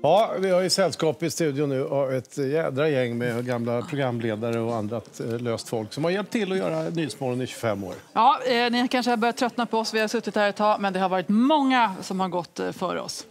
Ja, vi har ju sällskap i studion nu och ett jädra gäng med gamla programledare och annat löst folk som har hjälpt till att göra Nyhetsmorgon i 25 år. Ja, ni kanske har börjat tröttna på oss. Vi har suttit här ett tag, men det har varit många som har gått före oss.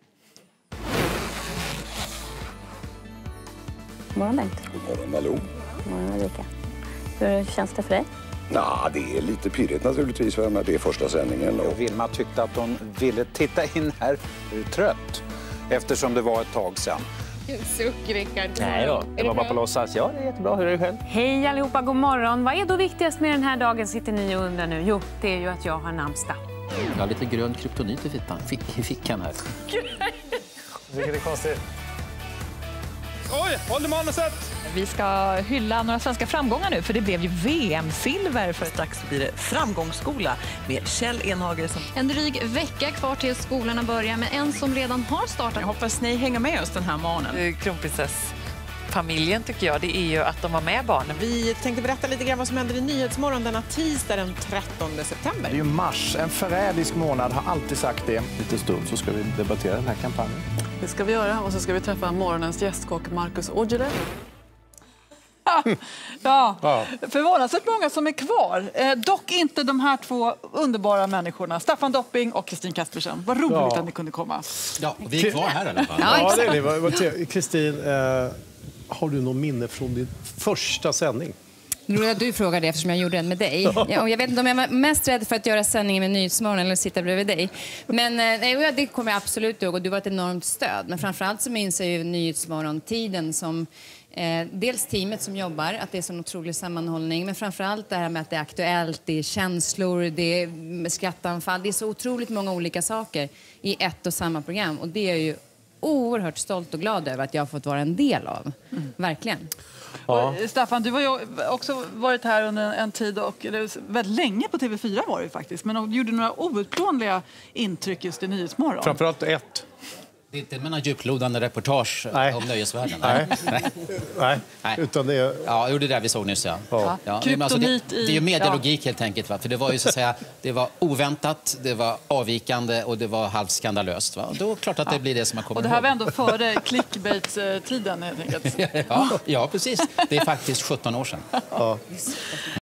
God morgon, Bengt. God morgon, Malou. God morgon, Ulrika. Hur känns det för dig? Det är lite pirrigt naturligtvis för det är första sändningen. Och Vilma tyckte att hon ville titta in här trött eftersom det var ett tag sedan. Suck, Rickard. Nej då, det var bara på låtsas. Ja, det är jättebra. Hur är det själv? Hej allihopa, god morgon. Vad är då viktigast med den här dagen, sitter ni och undrar nu? Jo, det är ju att jag har namnsdag. Jag har lite grön kryptonit i fickan här. Vilket är konstigt. Oj, håller manuset! Vi ska hylla några svenska framgångar nu, för det blev ju VM-silver. För strax blir det framgångsskola med Kjell Enhager som... En dryg vecka kvar till skolorna börjar, men en som redan har startat. Jag hoppas ni hänger med oss den här morgonen. Kronprinsessfamiljen tycker jag, det är ju att de var med barnen. Vi tänkte berätta lite grann vad som händer i Nyhetsmorgon denna tisdag den 13 september. Det är ju mars, en förrädisk månad, har alltid sagt det. Lite stund så ska vi debattera den här kampanjen. Det ska vi göra, och så ska vi träffa morgonens gästkock Marcus Aujalay. Ja, förvånansvärt många som är kvar. Dock inte de här två underbara människorna, Staffan Dopping och Kristin Kaspersen. Vad roligt att ni kunde komma. Ja, vi är kvar här i alla fall. Ja, det är det. Kristin, har du någon minne från din första sändning? Du frågar det eftersom jag gjorde den med dig. Jag vet inte om jag är mest rädd för att göra sändningen med Nyhetsmorgon eller sitta bredvid dig. Men det kommer jag absolut ihåg, och du var ett enormt stöd. Men framförallt så minns jag ju Nyhetsmorgon-tiden som dels teamet som jobbar, att det är en otrolig sammanhållning. Men framförallt det här med att det är aktuellt, det är känslor, det är skrattanfall. Det är så otroligt många olika saker i ett och samma program. Och det är jag ju oerhört stolt och glad över att jag har fått vara en del av. Verkligen. Ja. Staffan, du har ju också varit här under en tid, och väldigt länge på TV4 var det faktiskt, men du gjorde några outplånliga intryck just i Nyhetsmorgon. Framförallt ett. Det är inte med några djuplodande reportage om nöjesvärlden. Nej. Utan det är... Ja, det där vi såg nyss, ja. Kryptonit det är ju medialogik helt enkelt, va? För det var ju så att säga, det var oväntat, det var avvikande och det var halvt skandalöst, va? Och då är det klart att det blir det som man kommer ihåg. Och det här var ändå före clickbait-tiden helt enkelt. Ja, precis. Det är faktiskt 17 år sedan.